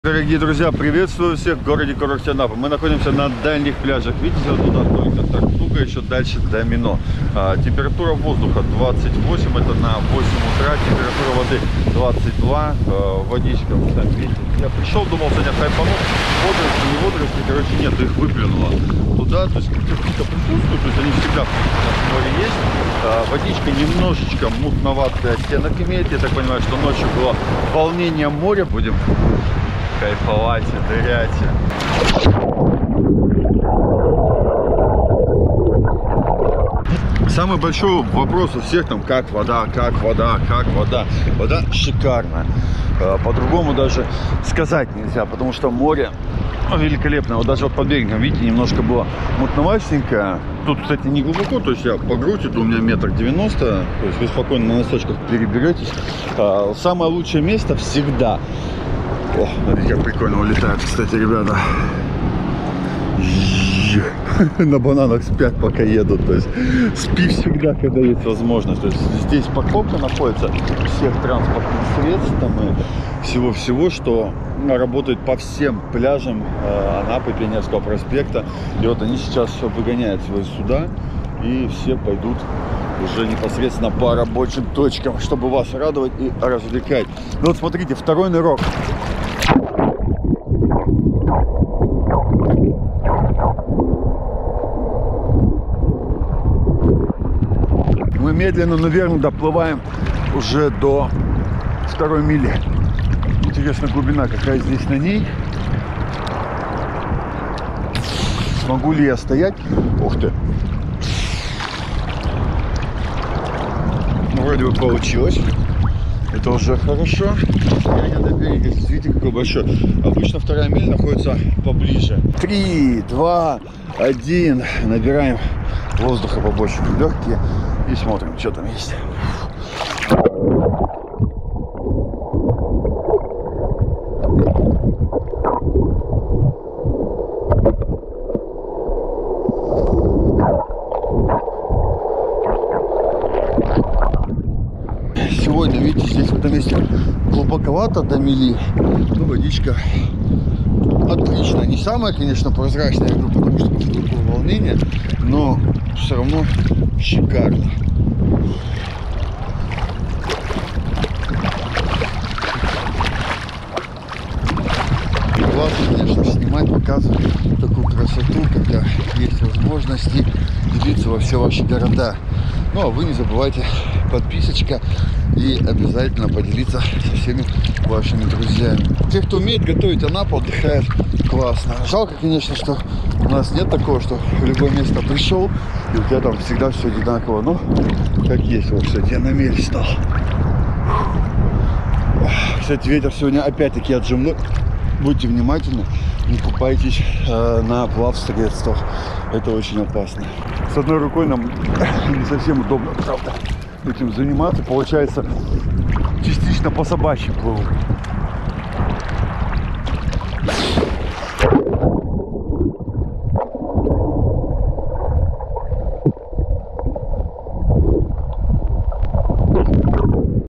Дорогие друзья, приветствую всех в городе курорте Анапа. Мы находимся на дальних пляжах. Видите, вот туда только Тартуга, еще дальше Домино. Температура воздуха 28, это на 8 утра. Температура воды 22. Водичка, вот так, видите. Я пришел, думал, сегодня хайпанул. Водоросли, не водоросли, короче, нет, их выплюнуло туда. То есть какие-то присутствуют, то есть они всегда в море есть. Водичка немножечко мутноватый оттенок имеет. Я так понимаю, что ночью было волнение моря. Будем кайфовать и дырять. Самый большой вопрос у всех там, как вода, как вода, как вода. Вода шикарная. По-другому даже сказать нельзя, потому что море великолепное. Вот даже вот под берегом, видите, немножко было мутноватенькое. Тут, кстати, не глубоко, то есть я по грудь, это у меня 1,90 м, то есть вы спокойно на носочках переберетесь. Самое лучшее место всегда. О, смотрите, как прикольно улетают, кстати, ребята. На бананах спят, пока едут. То есть спи всегда, когда есть возможность. То есть здесь парковка находится всех транспортных средств там, и всего-всего, что работает по всем пляжам Анапы, Пионерского проспекта. И вот они сейчас выгоняют свои суда, и все пойдут уже непосредственно по рабочим точкам, чтобы вас радовать и развлекать. Ну вот смотрите, второй нырок. Мы медленно, наверное, доплываем уже до 2-й мили. Интересно, глубина какая здесь на ней. Смогу ли я стоять? Ух ты! Вроде бы получилось. Это уже хорошо. Я до берега, видите, какой большой. Обычно 2-я миля находится поближе. 3, 2, 1. Набираем воздуха побольше в легкие и смотрим, что там есть. Сегодня, видите, здесь в этом месте глубоковато до мили, но водичка отлично. Не самая, конечно, прозрачная, я говорю, потому что такое волнение, но все равно шикарно. И классно, конечно, снимать, показывать такую красоту, когда есть возможности делиться во все ваши города. Ну, а вы не забывайте подписочка и обязательно поделиться со всеми вашими друзьями. Те, кто умеет готовить Анапу, отдыхает классно. Жалко, конечно, что у нас нет такого, что в любое место пришел и у тебя там всегда все одинаково. Но как есть. Вот, кстати, я на мель стал. Кстати, ветер сегодня опять-таки отжимной. Будьте внимательны, не купайтесь на плавсредствах. Это очень опасно. С одной рукой нам не совсем удобно, правда, этим заниматься. Получается, частично по собачьи плыву.